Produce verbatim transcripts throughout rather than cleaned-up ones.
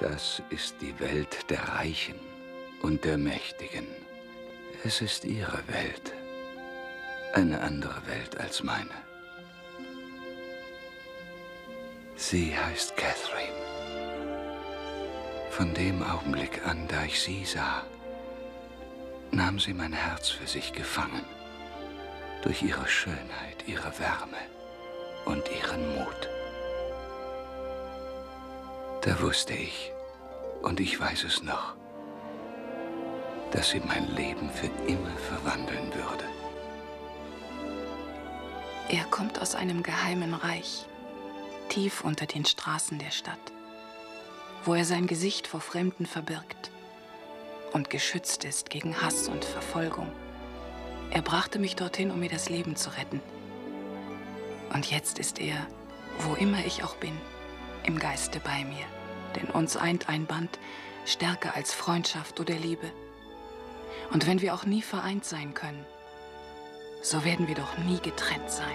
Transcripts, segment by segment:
Das ist die Welt der Reichen und der Mächtigen. Es ist ihre Welt. Eine andere Welt als meine. Sie heißt Catherine. Von dem Augenblick an, da ich sie sah, nahm sie mein Herz für sich gefangen. Durch ihre Schönheit, ihre Wärme und ihren Mut. Da wusste ich, und ich weiß es noch, dass sie mein Leben für immer verwandeln würde. Er kommt aus einem geheimen Reich, tief unter den Straßen der Stadt, wo er sein Gesicht vor Fremden verbirgt und geschützt ist gegen Hass und Verfolgung. Er brachte mich dorthin, um mir das Leben zu retten. Und jetzt ist er, wo immer ich auch bin, im Geiste bei mir. Denn uns eint ein Band stärker als Freundschaft oder Liebe. Und wenn wir auch nie vereint sein können, so werden wir doch nie getrennt sein.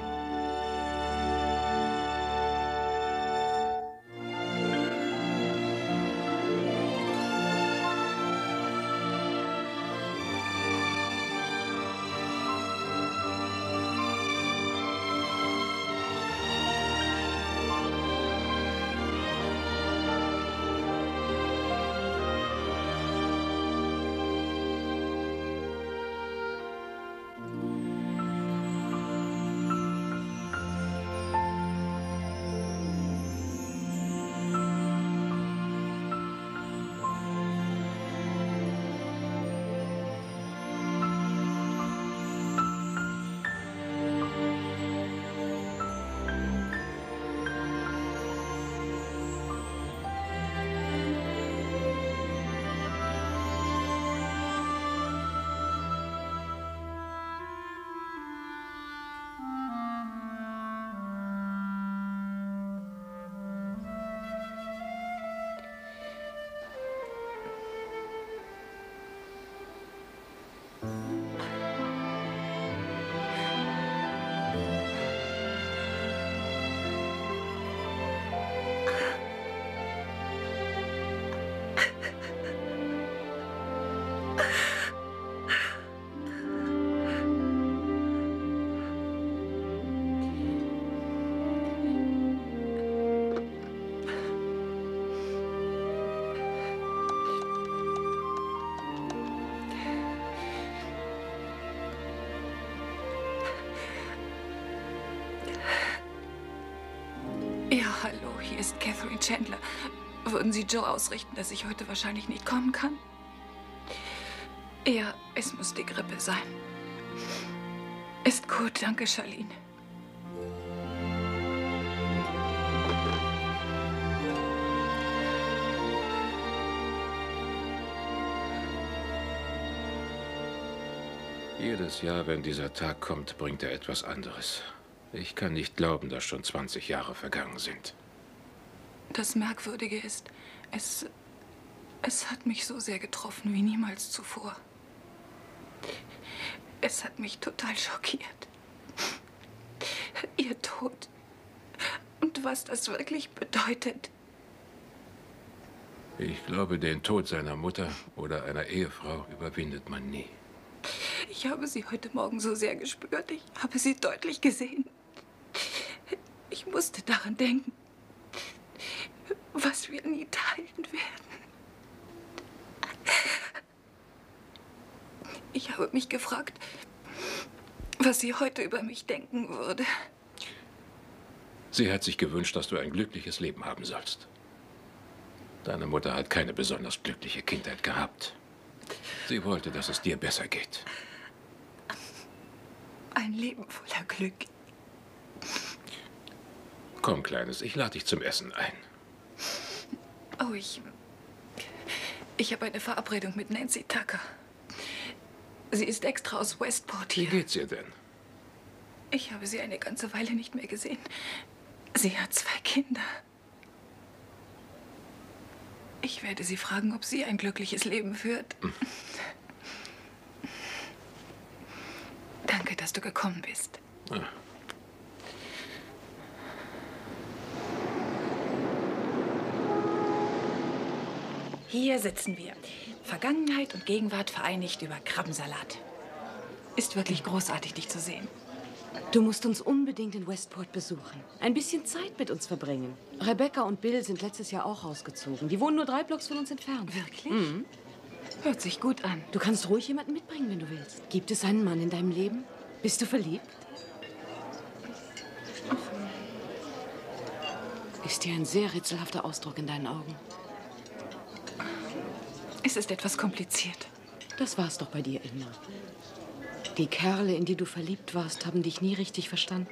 Hallo, hier ist Catherine Chandler. Würden Sie Joe ausrichten, dass ich heute wahrscheinlich nicht kommen kann? Ja, es muss die Grippe sein. Ist gut, danke, Charlene. Jedes Jahr, wenn dieser Tag kommt, bringt er etwas anderes. Ich kann nicht glauben, dass schon zwanzig Jahre vergangen sind. Das Merkwürdige ist, es, es hat mich so sehr getroffen wie niemals zuvor. Es hat mich total schockiert. Ihr Tod. Und was das wirklich bedeutet. Ich glaube, den Tod seiner Mutter oder einer Ehefrau überwindet man nie. Ich habe sie heute Morgen so sehr gespürt. Ich habe sie deutlich gesehen. Ich musste daran denken, was wir nie teilen werden. Ich habe mich gefragt, was sie heute über mich denken würde. Sie hat sich gewünscht, dass du ein glückliches Leben haben sollst. Deine Mutter hat keine besonders glückliche Kindheit gehabt. Sie wollte, dass es dir besser geht. Ein Leben voller Glück. Komm, Kleines, ich lade dich zum Essen ein. Oh, ich... Ich habe eine Verabredung mit Nancy Tucker. Sie ist extra aus Westport hier. Wie geht's ihr denn? Ich habe sie eine ganze Weile nicht mehr gesehen. Sie hat zwei Kinder. Ich werde sie fragen, ob sie ein glückliches Leben führt. Hm. Danke, dass du gekommen bist. Ah. Hier sitzen wir. Vergangenheit und Gegenwart vereinigt über Krabbensalat. Ist wirklich großartig, dich zu sehen. Du musst uns unbedingt in Westport besuchen. Ein bisschen Zeit mit uns verbringen. Rebecca und Bill sind letztes Jahr auch ausgezogen. Die wohnen nur drei Blocks von uns entfernt. Wirklich? Mhm. Hört sich gut an. Du kannst ruhig jemanden mitbringen, wenn du willst. Gibt es einen Mann in deinem Leben? Bist du verliebt? Ist dir ein sehr rätselhafter Ausdruck in deinen Augen. Es ist etwas kompliziert. Das war's doch bei dir immer. Die Kerle, in die du verliebt warst, haben dich nie richtig verstanden.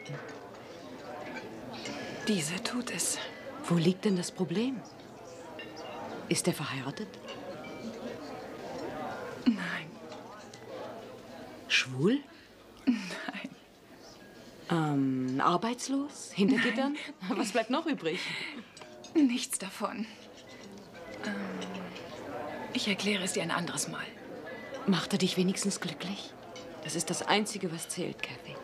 Dieser tut es. Wo liegt denn das Problem? Ist er verheiratet? Nein. Schwul? Nein. Ähm, arbeitslos? Hinter Gittern? Was bleibt noch übrig? Nichts davon. Ähm, ich erkläre es dir ein anderes Mal. Macht er dich wenigstens glücklich? Das ist das Einzige, was zählt, Kathy.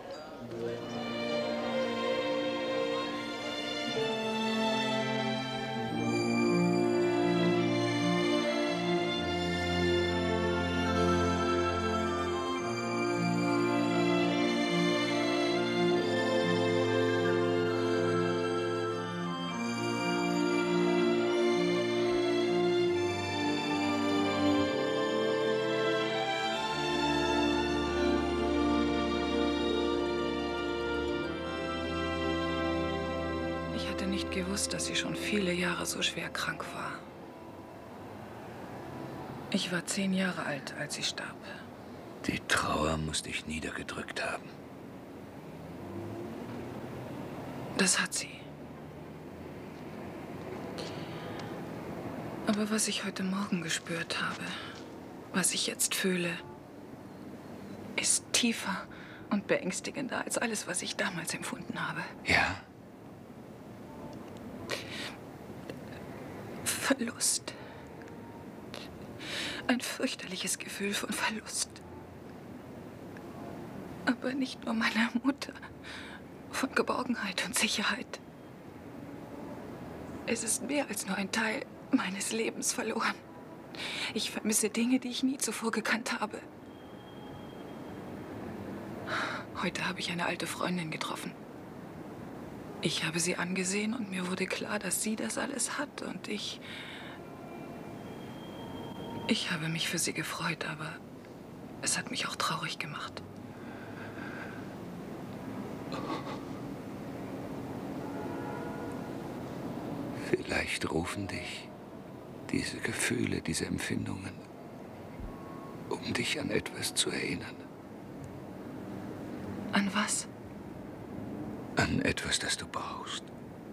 Ich hatte nicht gewusst, dass sie schon viele Jahre so schwer krank war. Ich war zehn Jahre alt, als sie starb. Die Trauer muss dich niedergedrückt haben. Das hat sie. Aber was ich heute Morgen gespürt habe, was ich jetzt fühle, ist tiefer und beängstigender als alles, was ich damals empfunden habe. Ja? Verlust. Ein fürchterliches Gefühl von Verlust. Aber nicht nur meiner Mutter. Von Geborgenheit und Sicherheit. Es ist mehr als nur ein Teil meines Lebens verloren. Ich vermisse Dinge, die ich nie zuvor gekannt habe. Heute habe ich eine alte Freundin getroffen. Ich habe sie angesehen und mir wurde klar, dass sie das alles hat und ich... Ich habe mich für sie gefreut, aber es hat mich auch traurig gemacht. Vielleicht rufen dich diese Gefühle, diese Empfindungen, um dich an etwas zu erinnern. An was? An etwas, das du brauchst.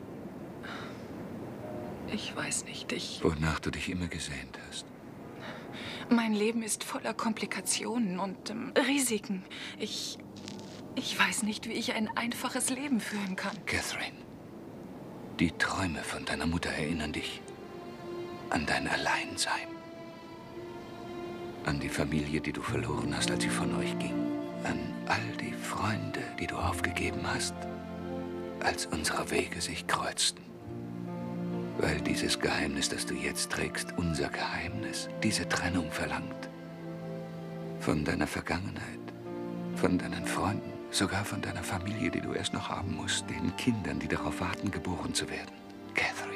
Ich weiß nicht, ich... Wonach du dich immer gesehnt hast. Mein Leben ist voller Komplikationen und ähm, Risiken. Ich... Ich weiß nicht, wie ich ein einfaches Leben führen kann. Catherine, die Träume von deiner Mutter erinnern dich an dein Alleinsein. An die Familie, die du verloren hast, als sie von euch ging. An all die Freunde, die du aufgegeben hast, als unsere Wege sich kreuzten. Weil dieses Geheimnis, das du jetzt trägst, unser Geheimnis, diese Trennung verlangt. Von deiner Vergangenheit, von deinen Freunden, sogar von deiner Familie, die du erst noch haben musst, den Kindern, die darauf warten, geboren zu werden. Catherine,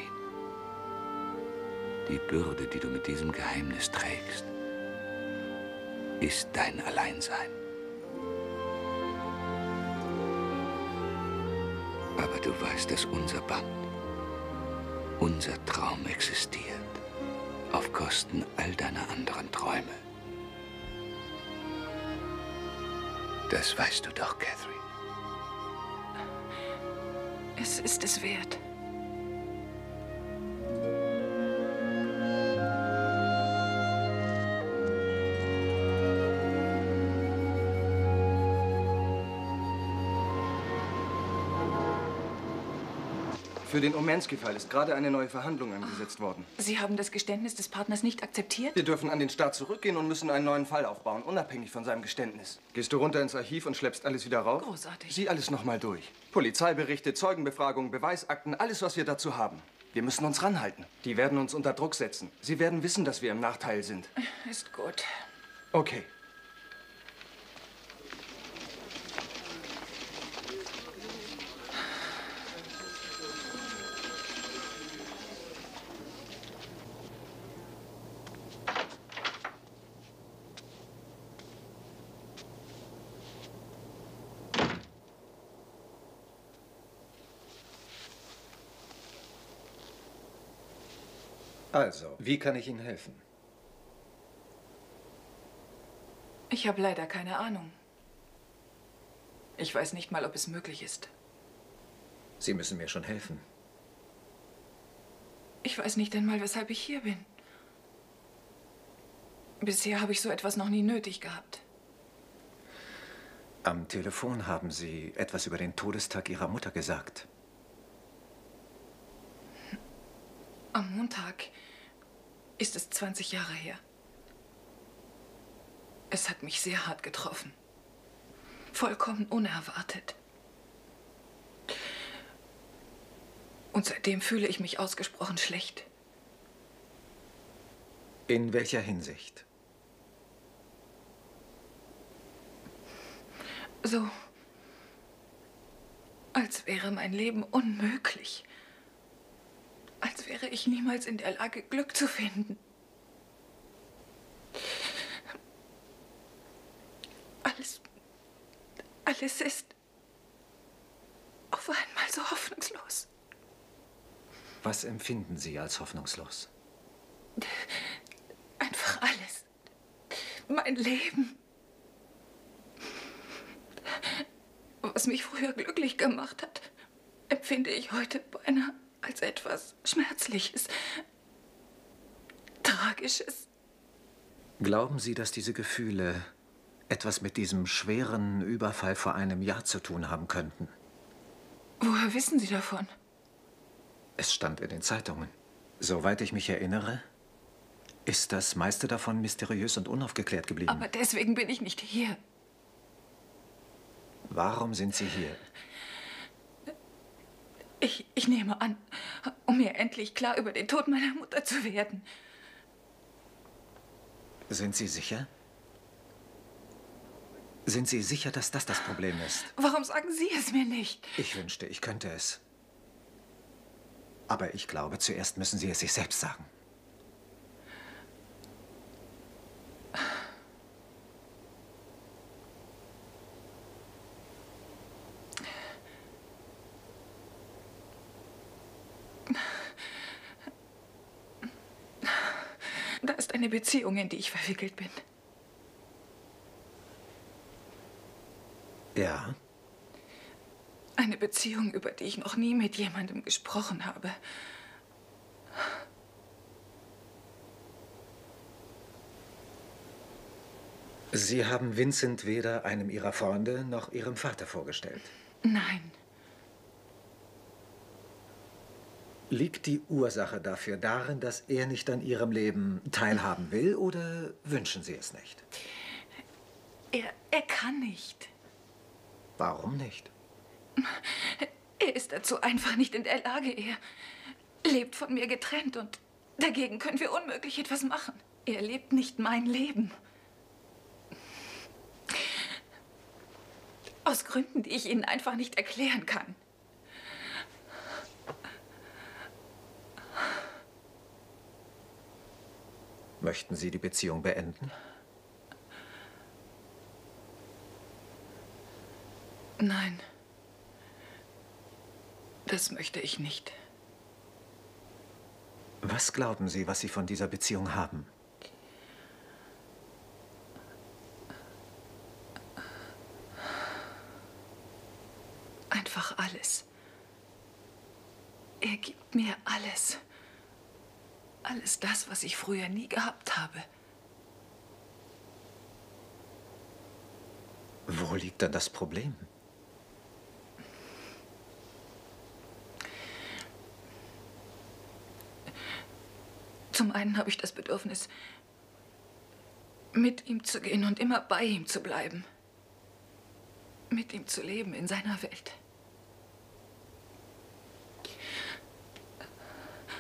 die Bürde, die du mit diesem Geheimnis trägst, ist dein Alleinsein. Aber du weißt, dass unser Band, unser Traum existiert, auf Kosten all deiner anderen Träume. Das weißt du doch, Catherine. Es ist es wert. Für den Omensky-Fall ist gerade eine neue Verhandlung angesetzt worden. Sie haben das Geständnis des Partners nicht akzeptiert? Wir dürfen an den Staat zurückgehen und müssen einen neuen Fall aufbauen, unabhängig von seinem Geständnis. Gehst du runter ins Archiv und schleppst alles wieder rauf? Großartig. Sieh alles noch mal durch. Polizeiberichte, Zeugenbefragungen, Beweisakten, alles, was wir dazu haben. Wir müssen uns ranhalten. Die werden uns unter Druck setzen. Sie werden wissen, dass wir im Nachteil sind. Ist gut. Okay. Also, wie kann ich Ihnen helfen? Ich habe leider keine Ahnung. Ich weiß nicht mal, ob es möglich ist. Sie müssen mir schon helfen. Ich weiß nicht einmal, weshalb ich hier bin. Bisher habe ich so etwas noch nie nötig gehabt. Am Telefon haben Sie etwas über den Todestag Ihrer Mutter gesagt. Am Montag ist es zwanzig Jahre her. Es hat mich sehr hart getroffen. Vollkommen unerwartet. Und seitdem fühle ich mich ausgesprochen schlecht. In welcher Hinsicht? So, als wäre mein Leben unmöglich. Als wäre ich niemals in der Lage, Glück zu finden. Alles, alles ist auf einmal so hoffnungslos. Was empfinden Sie als hoffnungslos? Einfach alles. Mein Leben. Was mich früher glücklich gemacht hat, empfinde ich heute beinahe als etwas Schmerzliches, Tragisches. Glauben Sie, dass diese Gefühle etwas mit diesem schweren Überfall vor einem Jahr zu tun haben könnten? Woher wissen Sie davon? Es stand in den Zeitungen. Soweit ich mich erinnere, ist das meiste davon mysteriös und unaufgeklärt geblieben. Aber deswegen bin ich nicht hier. Warum sind Sie hier? Ich, ich nehme an, um mir endlich klar über den Tod meiner Mutter zu werden. Sind Sie sicher? Sind Sie sicher, dass das das Problem ist? Warum sagen Sie es mir nicht? Ich wünschte, ich könnte es. Aber ich glaube, zuerst müssen Sie es sich selbst sagen. Da ist eine Beziehung, in die ich verwickelt bin. Ja? Eine Beziehung, über die ich noch nie mit jemandem gesprochen habe. Sie haben Vincent weder einem Ihrer Freunde noch Ihrem Vater vorgestellt. Nein. Liegt die Ursache dafür darin, dass er nicht an Ihrem Leben teilhaben will, oder wünschen Sie es nicht? Er, er kann nicht. Warum nicht? Er ist dazu einfach nicht in der Lage. Er lebt von mir getrennt und dagegen können wir unmöglich etwas machen. Er lebt nicht mein Leben. Aus Gründen, die ich Ihnen einfach nicht erklären kann. Möchten Sie die Beziehung beenden? Nein. Das möchte ich nicht. Was glauben Sie, was Sie von dieser Beziehung haben? Einfach alles. Er gibt mir alles. Alles das, was ich früher nie gehabt habe. Wo liegt dann das Problem? Zum einen habe ich das Bedürfnis, mit ihm zu gehen und immer bei ihm zu bleiben. Mit ihm zu leben in seiner Welt.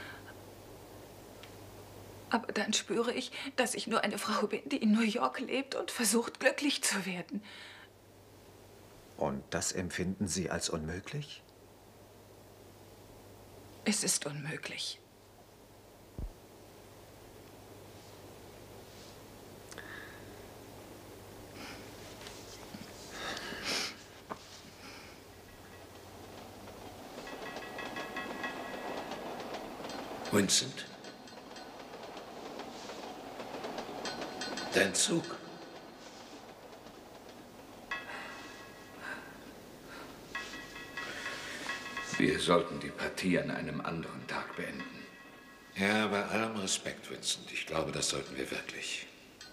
Aber dann spüre ich, dass ich nur eine Frau bin, die in New York lebt und versucht, glücklich zu werden. Und das empfinden Sie als unmöglich? Es ist unmöglich. Vincent? Dein Zug? Wir sollten die Partie an einem anderen Tag beenden. Ja, bei allem Respekt, Vincent. Ich glaube, das sollten wir wirklich.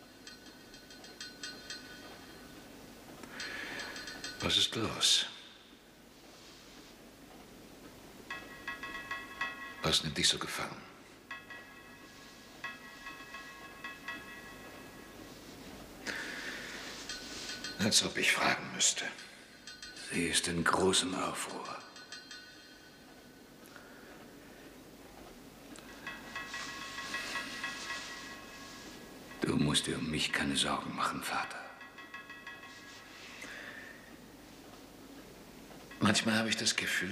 Was ist los? Was nimmt dich so gefangen? Als ob ich fragen müsste. Sie ist in großem Aufruhr. Du musst dir um mich keine Sorgen machen, Vater. Manchmal habe ich das Gefühl,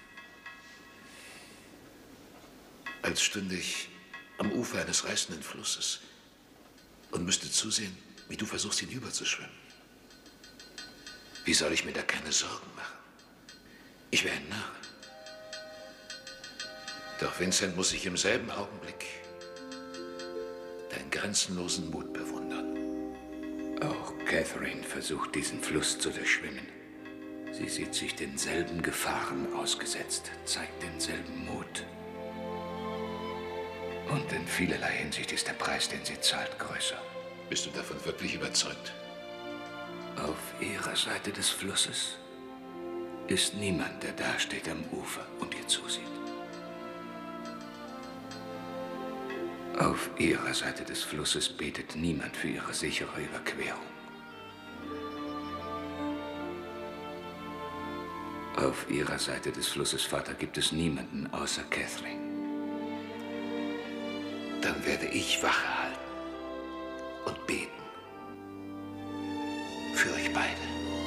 als stünde ich am Ufer eines reißenden Flusses und müsste zusehen, wie du versuchst, hinüberzuschwimmen. Wie soll ich mir da keine Sorgen machen? Ich wäre ein Narr. Doch Vincent muss sich im selben Augenblick deinen grenzenlosen Mut bewundern. Auch Catherine versucht, diesen Fluss zu durchschwimmen. Sie sieht sich denselben Gefahren ausgesetzt, zeigt denselben Mut. Und in vielerlei Hinsicht ist der Preis, den sie zahlt, größer. Bist du davon wirklich überzeugt? Auf ihrer Seite des Flusses ist niemand, der dasteht am Ufer und ihr zusieht. Auf ihrer Seite des Flusses betet niemand für ihre sichere Überquerung. Auf ihrer Seite des Flusses, Vater, gibt es niemanden außer Catherine. Dann werde ich Wache halten und beten. Für euch beide.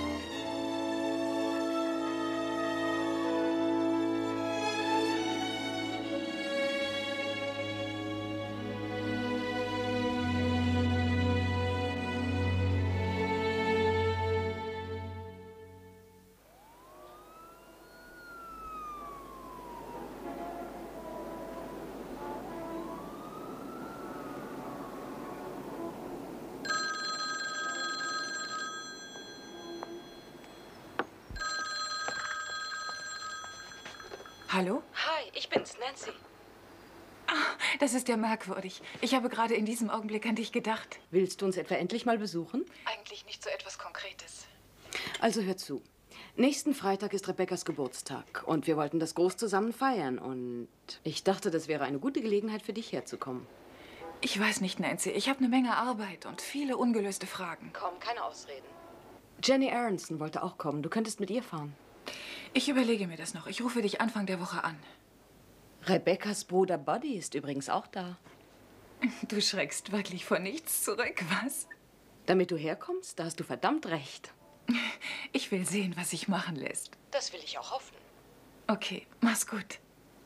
Hallo? Hi, ich bin's, Nancy. Ah, das ist ja merkwürdig. Ich habe gerade in diesem Augenblick an dich gedacht. Willst du uns etwa endlich mal besuchen? Eigentlich nicht so etwas Konkretes. Also hör zu. Nächsten Freitag ist Rebekkas Geburtstag und wir wollten das groß zusammen feiern. Und ich dachte, das wäre eine gute Gelegenheit für dich herzukommen. Ich weiß nicht, Nancy. Ich habe eine Menge Arbeit und viele ungelöste Fragen. Komm, keine Ausreden. Jenny Aronson wollte auch kommen. Du könntest mit ihr fahren. Ich überlege mir das noch. Ich rufe dich Anfang der Woche an. Rebekkas Bruder Buddy ist übrigens auch da. Du schreckst wirklich vor nichts zurück, was? Damit du herkommst, da hast du verdammt recht. Ich will sehen, was sich machen lässt. Das will ich auch hoffen. Okay, mach's gut.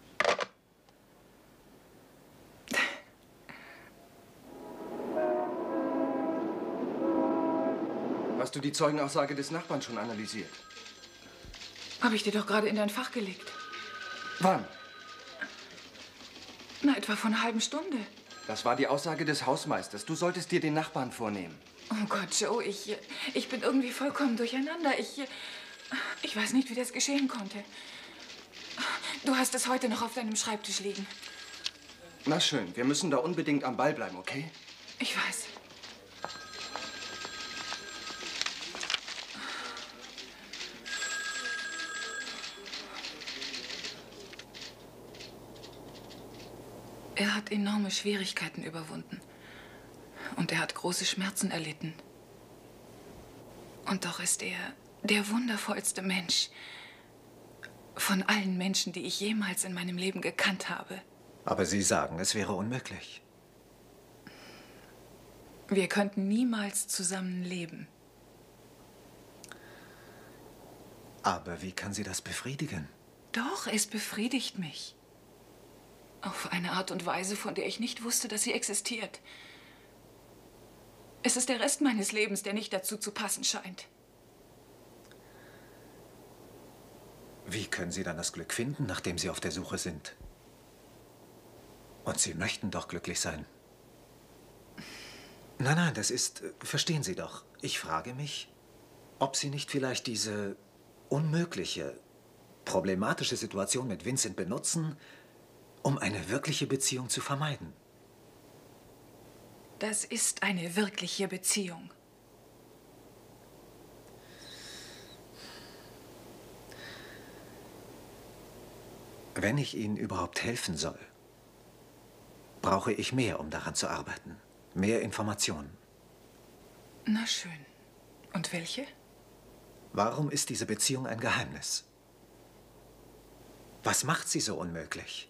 Hast du die Zeugenaussage des Nachbarn schon analysiert? Habe ich dir doch gerade in dein Fach gelegt. Wann? Na, etwa vor einer halben Stunde. Das war die Aussage des Hausmeisters. Du solltest dir den Nachbarn vornehmen. Oh Gott, Joe, ich, ich bin irgendwie vollkommen durcheinander. Ich, ich weiß nicht, wie das geschehen konnte. Du hast es heute noch auf deinem Schreibtisch liegen. Na schön, wir müssen da unbedingt am Ball bleiben, okay? Ich weiß. Er hat enorme Schwierigkeiten überwunden. Und er hat große Schmerzen erlitten. Und doch ist er der wundervollste Mensch von allen Menschen, die ich jemals in meinem Leben gekannt habe. Aber Sie sagen, es wäre unmöglich. Wir könnten niemals zusammen leben. Aber wie kann sie das befriedigen? Doch, es befriedigt mich. Auf eine Art und Weise, von der ich nicht wusste, dass sie existiert. Es ist der Rest meines Lebens, der nicht dazu zu passen scheint. Wie können Sie dann das Glück finden, nachdem Sie auf der Suche sind? Und Sie möchten doch glücklich sein. Nein, nein, das ist... Verstehen Sie doch. Ich frage mich, ob Sie nicht vielleicht diese unmögliche, problematische Situation mit Vincent benutzen, um eine wirkliche Beziehung zu vermeiden. Das ist eine wirkliche Beziehung. Wenn ich Ihnen überhaupt helfen soll, brauche ich mehr, um daran zu arbeiten. Mehr Informationen. Na schön. Und welche? Warum ist diese Beziehung ein Geheimnis? Was macht sie so unmöglich?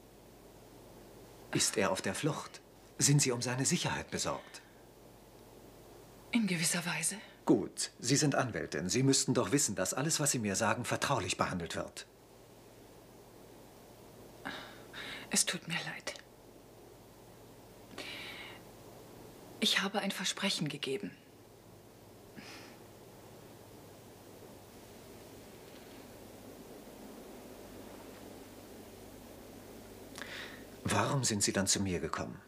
Ist er auf der Flucht? Sind Sie um seine Sicherheit besorgt? In gewisser Weise. Gut, Sie sind Anwältin. Sie müssten doch wissen, dass alles, was Sie mir sagen, vertraulich behandelt wird. Es tut mir leid. Ich habe ein Versprechen gegeben. Warum sind Sie dann zu mir gekommen?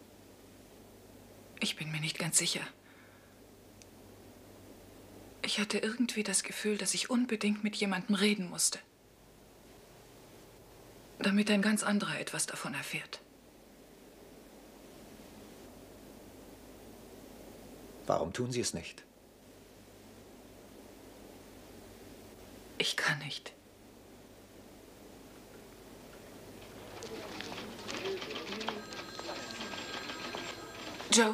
Ich bin mir nicht ganz sicher. Ich hatte irgendwie das Gefühl, dass ich unbedingt mit jemandem reden musste. Damit ein ganz anderer etwas davon erfährt. Warum tun Sie es nicht? Ich kann nicht. Joe?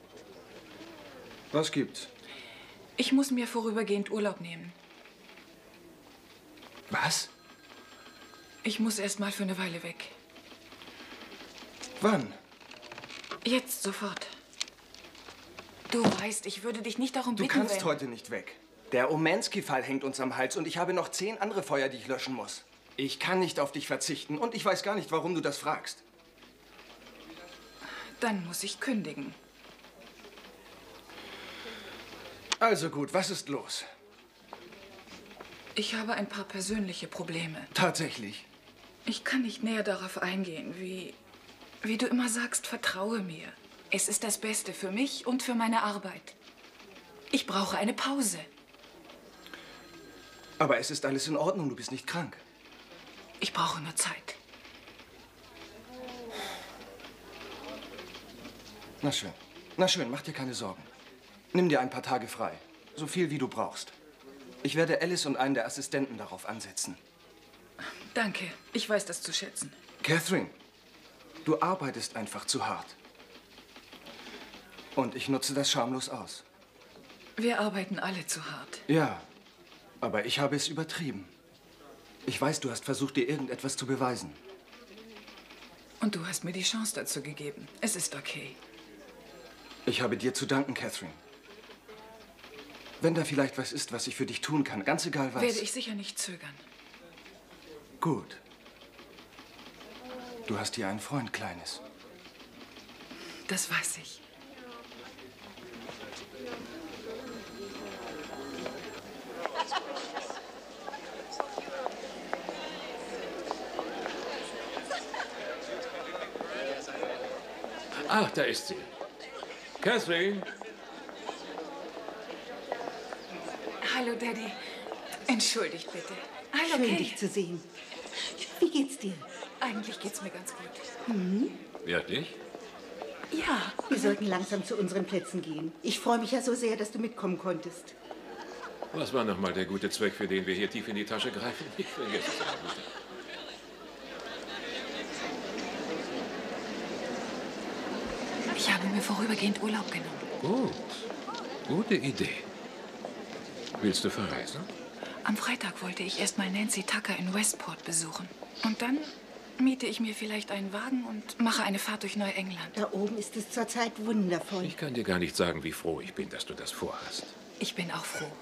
Was gibt's? Ich muss mir vorübergehend Urlaub nehmen. Was? Ich muss erst mal für eine Weile weg. Wann? Jetzt, sofort. Du weißt, ich würde dich nicht darum Du bitten, kannst wenn... heute nicht weg. Der Omansky-Fall hängt uns am Hals und ich habe noch zehn andere Feuer, die ich löschen muss. Ich kann nicht auf dich verzichten und ich weiß gar nicht, warum du das fragst. Dann muss ich kündigen. Also gut, was ist los? Ich habe ein paar persönliche Probleme. Tatsächlich. Ich kann nicht näher darauf eingehen, wie... Wie du immer sagst, vertraue mir. Es ist das Beste für mich und für meine Arbeit. Ich brauche eine Pause. Aber es ist alles in Ordnung, du bist nicht krank. Ich brauche nur Zeit. Na schön. Na schön, mach dir keine Sorgen. Nimm dir ein paar Tage frei. So viel, wie du brauchst. Ich werde Alice und einen der Assistenten darauf ansetzen. Danke. Ich weiß das zu schätzen. Catherine, du arbeitest einfach zu hart. Und ich nutze das schamlos aus. Wir arbeiten alle zu hart. Ja, aber ich habe es übertrieben. Ich weiß, du hast versucht, dir irgendetwas zu beweisen. Und du hast mir die Chance dazu gegeben. Es ist okay. Ich habe dir zu danken, Catherine. Wenn da vielleicht was ist, was ich für dich tun kann, ganz egal was. Werde ich sicher nicht zögern. Gut. Du hast hier einen Freund, Kleines. Das weiß ich. Ach, da ist sie. Catherine. Hallo, Daddy. Entschuldigt bitte. Hallo, Schön, Kay. dich zu sehen. Wie geht's dir? Eigentlich geht's mir ganz gut. Wirklich? Ja. Wir sollten langsam zu unseren Plätzen gehen. Ich freue mich ja so sehr, dass du mitkommen konntest. Was war nochmal der gute Zweck, für den wir hier tief in die Tasche greifen? Ich vergesse es immer wieder. Ich habe mir vorübergehend Urlaub genommen. Gut. Gute Idee. Willst du verreisen? Am Freitag wollte ich erst mal Nancy Tucker in Westport besuchen. Und dann miete ich mir vielleicht einen Wagen und mache eine Fahrt durch Neuengland. Da oben ist es zurzeit wundervoll. Ich kann dir gar nicht sagen, wie froh ich bin, dass du das vorhast. Ich bin auch froh.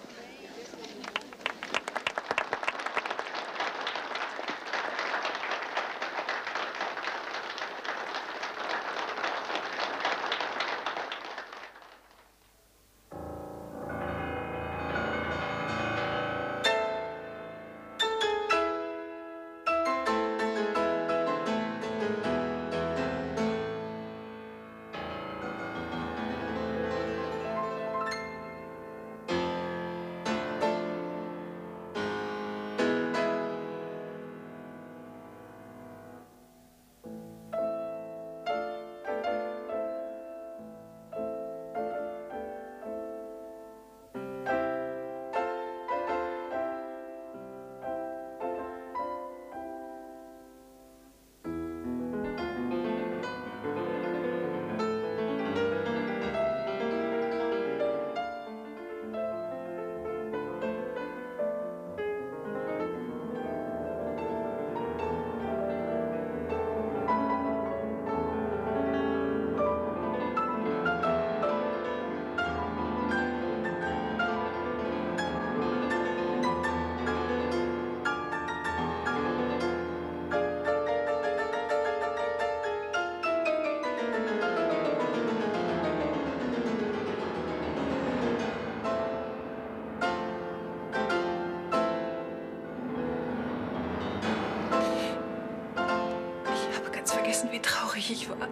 Wie traurig ich war.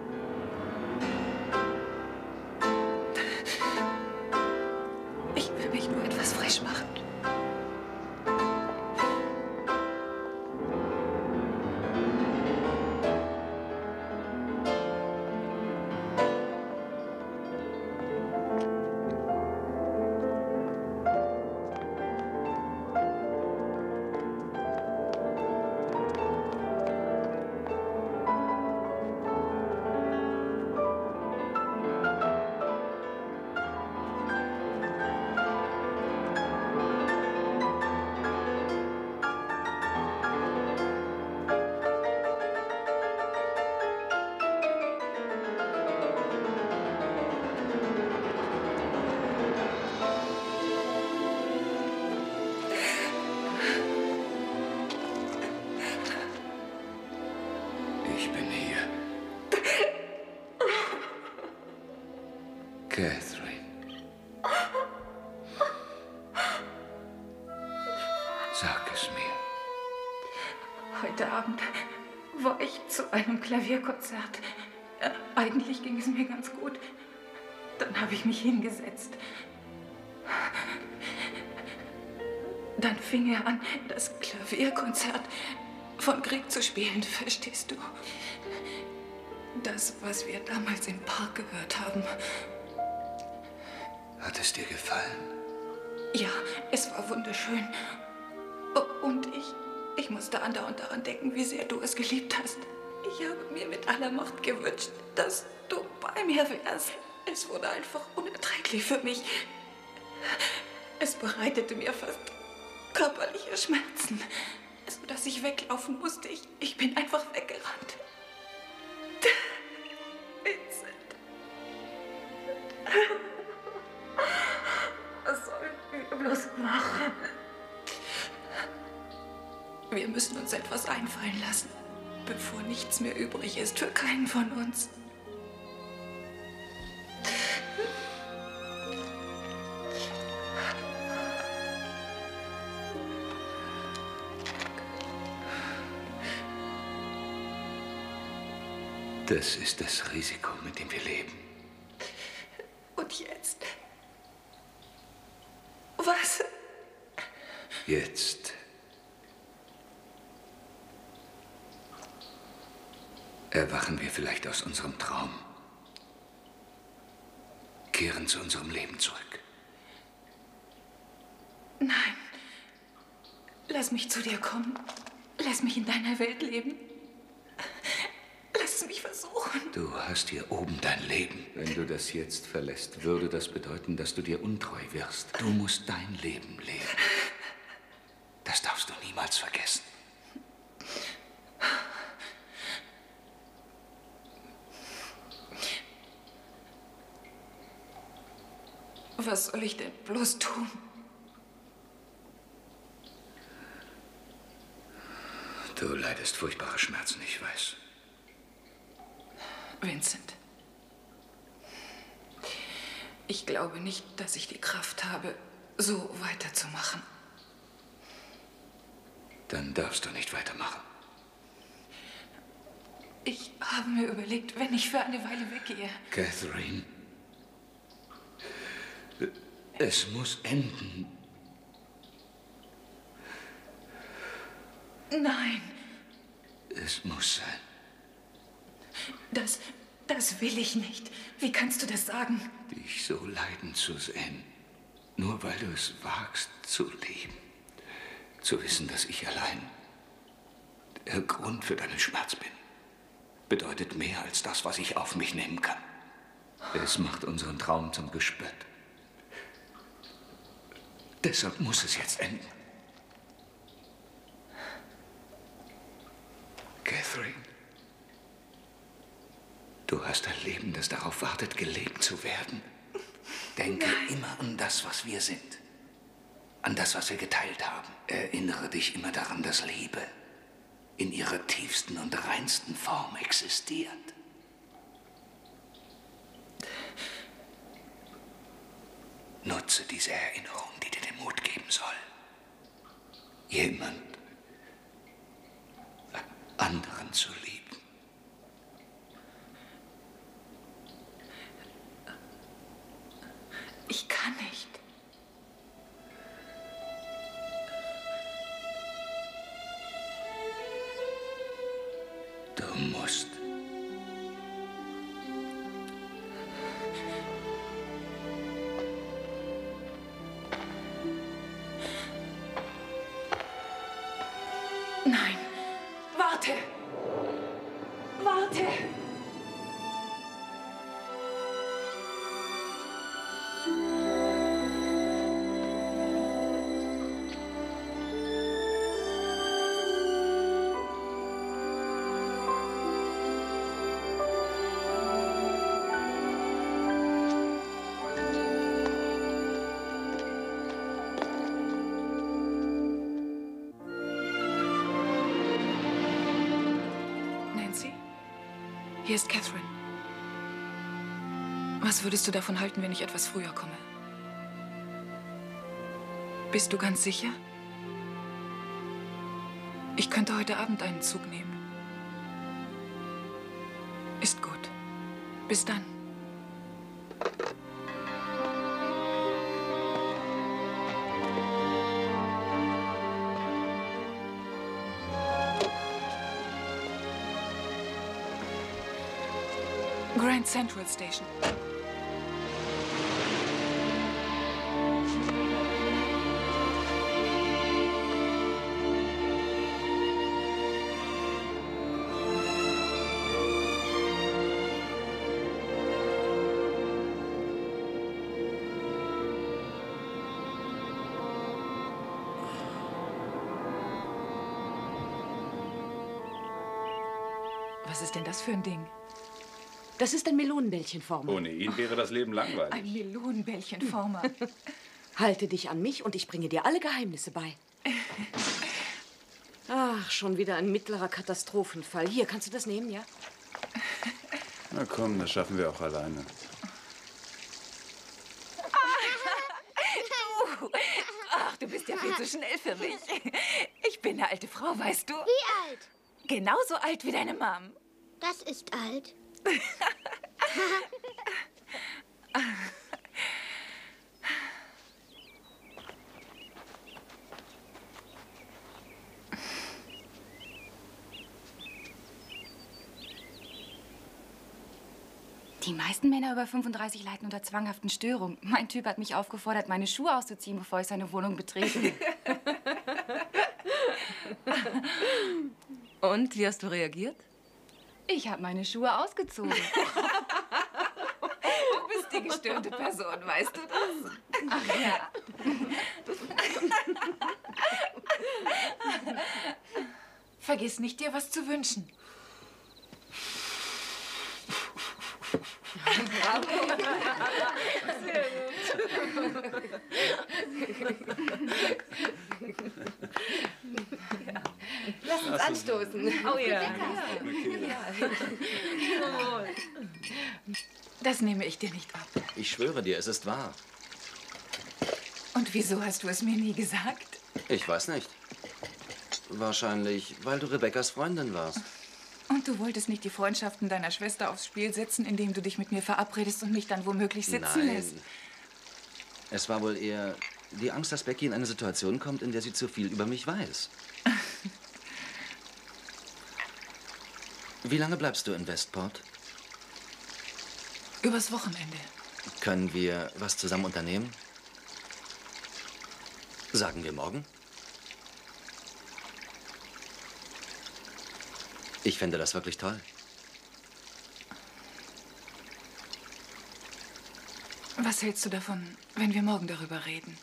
Ich will mich nur etwas frisch machen. Ich bin hier. Catherine. Sag es mir. Heute Abend war ich zu einem Klavierkonzert. Äh, eigentlich ging es mir ganz gut. Dann habe ich mich hingesetzt. Dann fing er an, das Klavierkonzert von Grieg zu spielen, verstehst du? Das, was wir damals im Park gehört haben. Hat es dir gefallen? Ja, es war wunderschön. Und ich, ich musste andauernd daran denken, wie sehr du es geliebt hast. Ich habe mir mit aller Macht gewünscht, dass du bei mir wärst. Es wurde einfach unerträglich für mich. Es bereitete mir fast körperliche Schmerzen, sodass ich weglaufen musste. Ich, ich bin einfach weggerannt. Vincent. Was sollen wir bloß machen? Wir müssen uns etwas einfallen lassen, bevor nichts mehr übrig ist für keinen von uns. Das ist das Risiko, mit dem wir leben. Und jetzt? Was? Jetzt erwachen wir vielleicht aus unserem Traum, kehren zu unserem Leben zurück. Nein. Lass mich zu dir kommen. Lass mich in deiner Welt leben. Lass es mich versuchen. Du hast hier oben dein Leben. Wenn du das jetzt verlässt, würde das bedeuten, dass du dir untreu wirst. Du musst dein Leben leben. Das darfst du niemals vergessen. Was soll ich denn bloß tun? Du leidest furchtbare Schmerzen, ich weiß. Vincent, ich glaube nicht, dass ich die Kraft habe, so weiterzumachen. Dann darfst du nicht weitermachen. Ich habe mir überlegt, wenn ich für eine Weile weggehe. Catherine, es muss enden. Nein. Es muss sein. Das, das will ich nicht. Wie kannst du das sagen? Dich so leiden zu sehen, nur weil du es wagst zu lieben. Zu wissen, dass ich allein der Grund für deinen Schmerz bin, bedeutet mehr als das, was ich auf mich nehmen kann. Es macht unseren Traum zum Gespött. Deshalb muss es jetzt enden. Catherine, du hast ein Leben, das darauf wartet, gelebt zu werden. Denke Nein. immer an das, was wir sind. An das, was wir geteilt haben. Erinnere dich immer daran, dass Liebe in ihrer tiefsten und reinsten Form existiert. Nutze diese Erinnerung, die dir den Mut geben soll. Jemand anderen zu lieben. Ich kann nicht. Du musst. Nein, warte! Warte! Hier ist Catherine. Was würdest du davon halten, wenn ich etwas früher komme? Bist du ganz sicher? Ich könnte heute Abend einen Zug nehmen. Ist gut. Bis dann. Grand Central Station. Was ist denn das für ein Ding? Das ist ein Melonenbällchenformer. Ohne ihn wäre das Leben langweilig. Ein Melonenbällchenformer. Halte dich an mich und ich bringe dir alle Geheimnisse bei. Ach, schon wieder ein mittlerer Katastrophenfall. Hier, kannst du das nehmen, ja? Na komm, das schaffen wir auch alleine. Du, ach, du bist ja viel zu schnell für mich. Ich bin eine alte Frau, weißt du? Wie alt? Genauso alt wie deine Mom. Das ist alt. Die meisten Männer über fünfunddreißig leiden unter zwanghaften Störungen. Mein Typ hat mich aufgefordert, meine Schuhe auszuziehen, bevor ich seine Wohnung betrete. Und, wie hast du reagiert? Ich habe meine Schuhe ausgezogen. Du bist die gestörte Person, weißt du das? Ach ja. Vergiss nicht, dir was zu wünschen. Bravo. Sehr gut. Lass uns anstoßen. Oh ja. Das nehme ich dir nicht ab. Ich schwöre dir, es ist wahr. Und wieso hast du es mir nie gesagt? Ich weiß nicht. Wahrscheinlich, weil du Rebekkas Freundin warst. Und du wolltest nicht die Freundschaften deiner Schwester aufs Spiel setzen, indem du dich mit mir verabredest und mich dann womöglich sitzen Nein. lässt. Es war wohl eher die Angst, dass Becky in eine Situation kommt, in der sie zu viel über mich weiß. Wie lange bleibst du in Westport? Übers Wochenende. Können wir was zusammen unternehmen? Sagen wir morgen? Ich fände das wirklich toll. Was hältst du davon, wenn wir morgen darüber reden?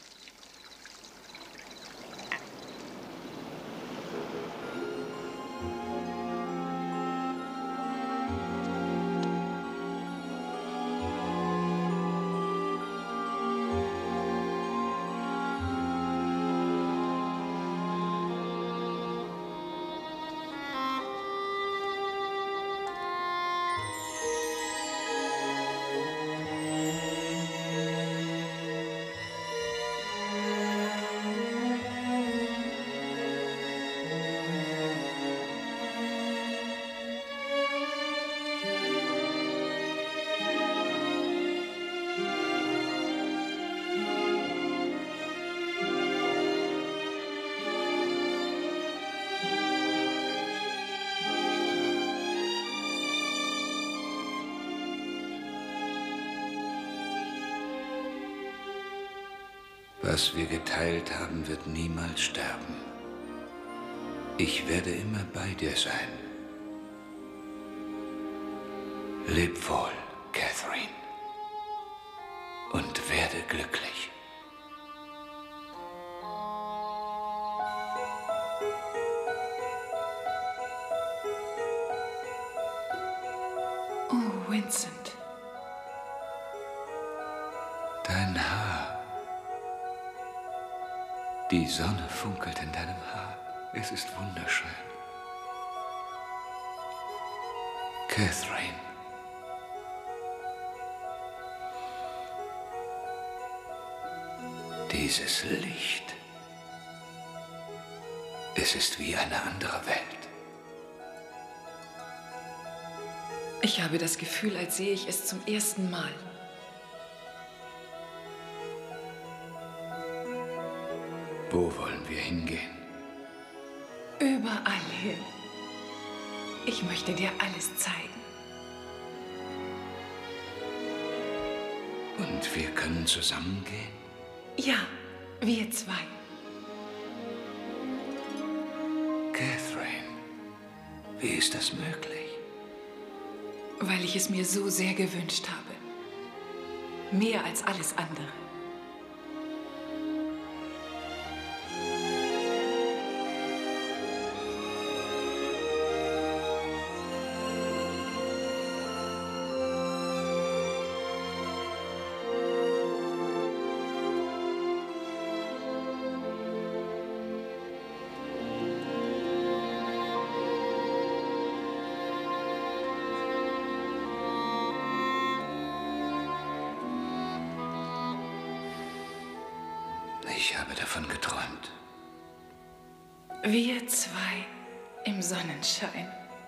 Was wir geteilt haben, wird niemals sterben. Ich werde immer bei dir sein. Leb wohl, Catherine. Und werde glücklich. Oh, Vincent. Dein Haar. Die Sonne funkelt in deinem Haar. Es ist wunderschön. Catherine. Dieses Licht. Es ist wie eine andere Welt. Ich habe das Gefühl, als sehe ich es zum ersten Mal. Wo wollen wir hingehen? Überall hin. Ich möchte dir alles zeigen. Und wir können zusammengehen? Ja, wir zwei. Catherine, wie ist das möglich? Weil ich es mir so sehr gewünscht habe. Mehr als alles andere. Ich habe davon geträumt. Wir zwei im Sonnenschein.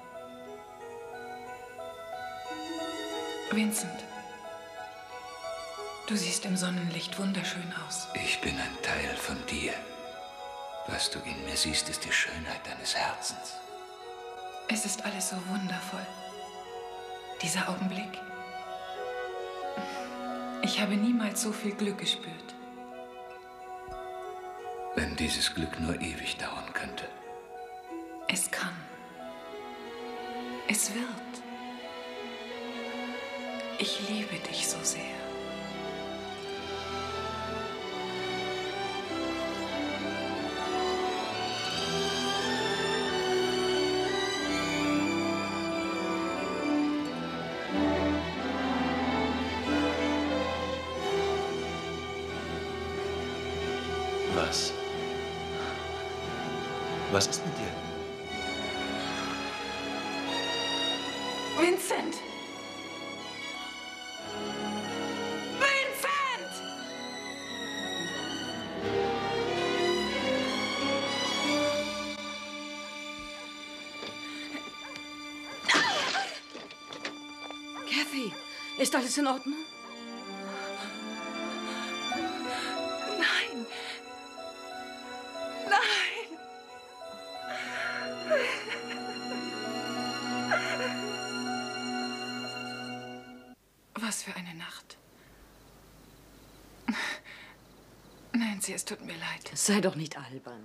Vincent, du siehst im Sonnenlicht wunderschön aus. Ich bin ein Teil von dir. Was du in mir siehst, ist die Schönheit deines Herzens. Es ist alles so wundervoll. Dieser Augenblick. Ich habe niemals so viel Glück gespürt. Wenn dieses Glück nur ewig dauern könnte. Es kann. Es wird. Ich liebe dich so sehr. Was? Was ist mit dir? Vincent! Vincent! Kathy, ist alles in Ordnung? Nein! Nein! Was für eine Nacht. Nancy, es tut mir leid. Sei doch nicht albern.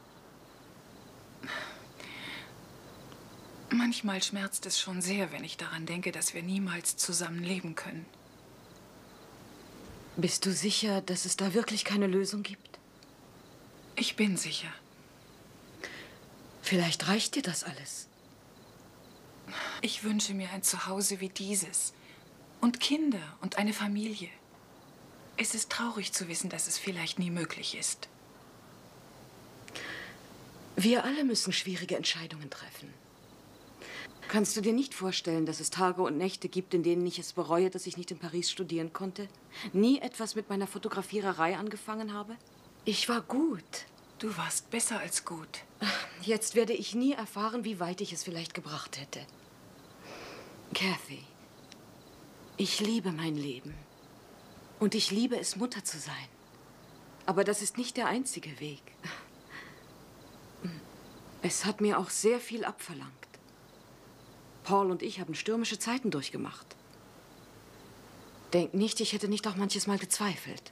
Manchmal schmerzt es schon sehr, wenn ich daran denke, dass wir niemals zusammen leben können. Bist du sicher, dass es da wirklich keine Lösung gibt? Ich bin sicher. Vielleicht reicht dir das alles. Ich wünsche mir ein Zuhause wie dieses. Und Kinder und eine Familie. Es ist traurig zu wissen, dass es vielleicht nie möglich ist. Wir alle müssen schwierige Entscheidungen treffen. Kannst du dir nicht vorstellen, dass es Tage und Nächte gibt, in denen ich es bereue, dass ich nicht in Paris studieren konnte? Nie etwas mit meiner Fotografiererei angefangen habe? Ich war gut. Du warst besser als gut. Jetzt werde ich nie erfahren, wie weit ich es vielleicht gebracht hätte. Kathy, ich liebe mein Leben. Und ich liebe es, Mutter zu sein. Aber das ist nicht der einzige Weg. Es hat mir auch sehr viel abverlangt. Paul und ich haben stürmische Zeiten durchgemacht. Denk nicht, ich hätte nicht auch manches Mal gezweifelt.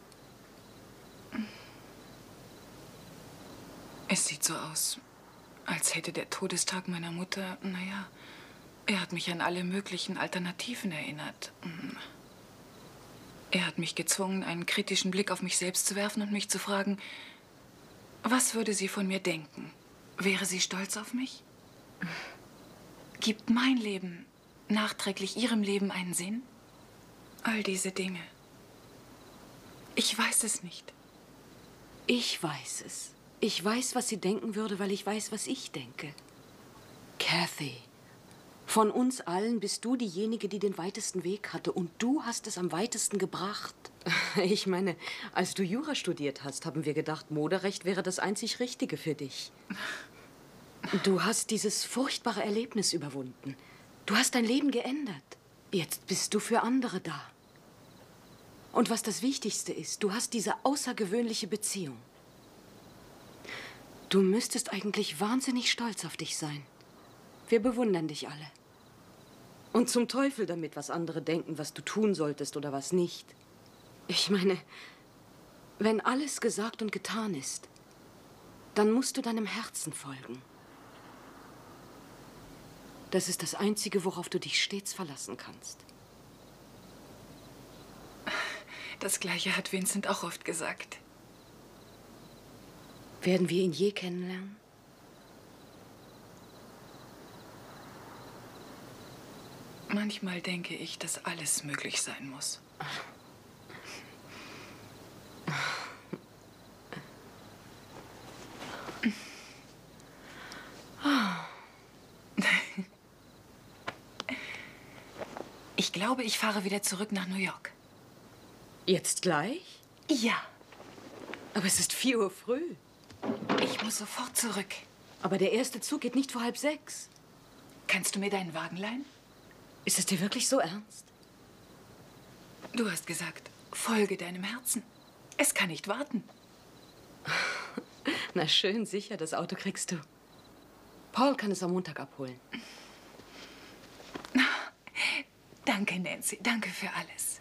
Es sieht so aus, als hätte der Todestag meiner Mutter, naja, er hat mich an alle möglichen Alternativen erinnert. Er hat mich gezwungen, einen kritischen Blick auf mich selbst zu werfen und mich zu fragen, was würde sie von mir denken? Wäre sie stolz auf mich? Gibt mein Leben nachträglich ihrem Leben einen Sinn? All diese Dinge. Ich weiß es nicht. Ich weiß es. Ich weiß, was sie denken würde, weil ich weiß, was ich denke. Kathy, von uns allen bist du diejenige, die den weitesten Weg hatte. Und du hast es am weitesten gebracht. Ich meine, als du Jura studiert hast, haben wir gedacht, Moderecht wäre das einzig Richtige für dich. Du hast dieses furchtbare Erlebnis überwunden. Du hast dein Leben geändert. Jetzt bist du für andere da. Und was das Wichtigste ist, du hast diese außergewöhnliche Beziehung. Du müsstest eigentlich wahnsinnig stolz auf dich sein. Wir bewundern dich alle. Und zum Teufel damit, was andere denken, was du tun solltest oder was nicht. Ich meine, wenn alles gesagt und getan ist, dann musst du deinem Herzen folgen. Das ist das Einzige, worauf du dich stets verlassen kannst. Das Gleiche hat Vincent auch oft gesagt. Werden wir ihn je kennenlernen? Manchmal denke ich, dass alles möglich sein muss. Ich glaube, ich fahre wieder zurück nach New York. Jetzt gleich? Ja. Aber es ist vier Uhr früh. Ich muss sofort zurück. Aber der erste Zug geht nicht vor halb sechs. Kannst du mir deinen Wagen leihen? Ist es dir wirklich so ernst? Du hast gesagt, folge deinem Herzen. Es kann nicht warten. Na schön, sicher, das Auto kriegst du. Paul kann es am Montag abholen. Danke, Nancy. Danke für alles.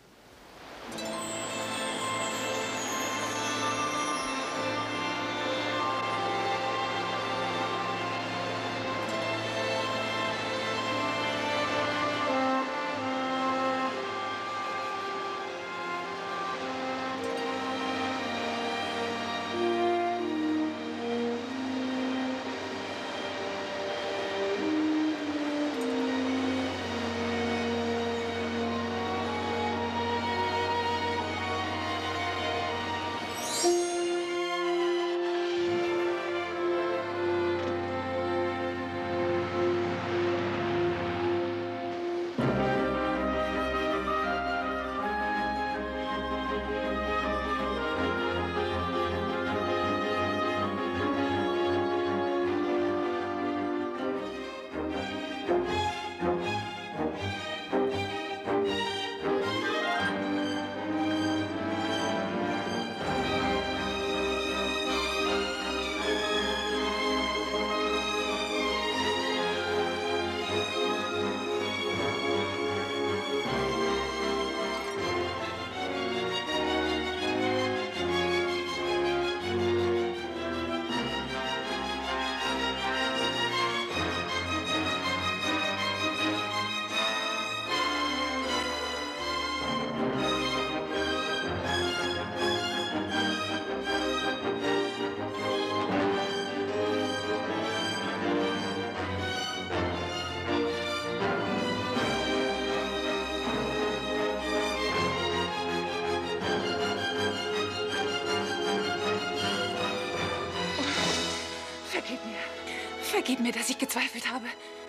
Vergib mir, dass ich gezweifelt habe.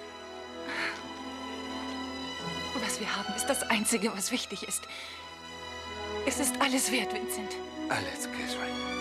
Was wir haben, ist das Einzige, was wichtig ist. Es ist alles wert, Vincent. Alles, Catherine.